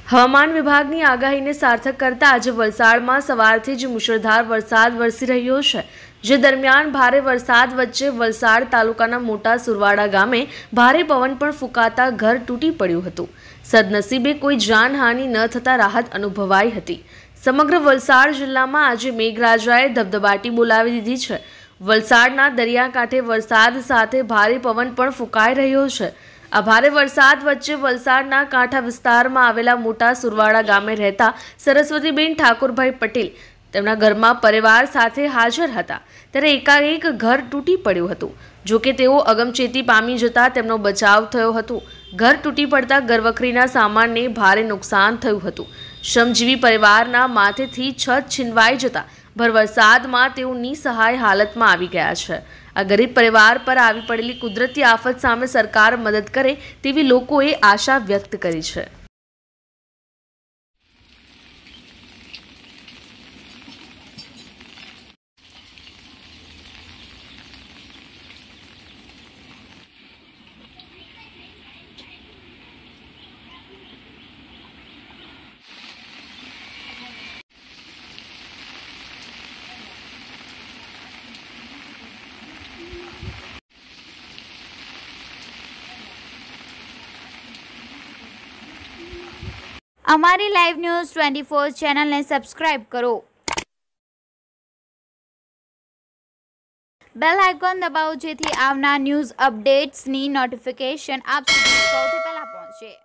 હવામાન વિભાગની આગાહીને સાર્થક કરતા આજે વલસાડમાં સવારથી જ મુશળધાર વરસાદ વરસી રહ્યો છે, જે દરમિયાન ભારે વરસાદ વચ્ચે વલસાડ તાલુકાના મોટા સુરવાડા ગામે ભારે પવન પણ ફૂંકાતા ઘર તૂટી પડ્યું હતું। સદનસીબે કોઈ જાનહાનિ ન થતા રાહત અનુભવાઈ હતી। સમગ્ર વલસાડ જિલ્લામાં આજે મેઘરાજાએ ધબધબાટી બોલાવી દીધી છે। વલસાડના દરિયાકાંઠે વરસાદ સાથે ભારે પવન પણ ફૂંકાઈ રહ્યો છે। આ ભારે વરસાદ વચ્ચે વલસાડના કાંઠા વિસ્તારમાં આવેલા મોટા સુરવાડા ગામે રહેતા સરસ્વતીબેન ઠાકોરભાઈ પટેલ તેમના ઘરમાં પરિવાર સાથે હાજર હતા, ત્યારે એકાએક ઘર તૂટી પડ્યું હતું। જો કે તેઓ અગમચેતી પામી જતા તેમનો બચાવ થયો હતો। ઘર તૂટી પડતા ઘરવખરીના સામાનને ભારે નુકસાન થયું હતું। શ્રમજીવી પરિવારના માથેથી છત છીનવાઈ જતા ભર વરસાદમાં તેઓ નિસહાય હાલતમાં આવી ગયા છે। આ ગરીબ પરિવાર પર આવી પડેલી કુદરતી આફત સામે સરકાર મદદ કરે તેવી લોકોએ આશા વ્યક્ત કરી છે। અમારી લાઈવ ન્યૂઝ 24 ચેનલને સબસ્ક્રાઇબ કરો, બેલ આઇકોન દબાવો જેથી આવનાર ન્યૂઝ અપડેટ્સની નોટિફિકેશન આપ સુધી સૌથી પહેલા પહોંચે।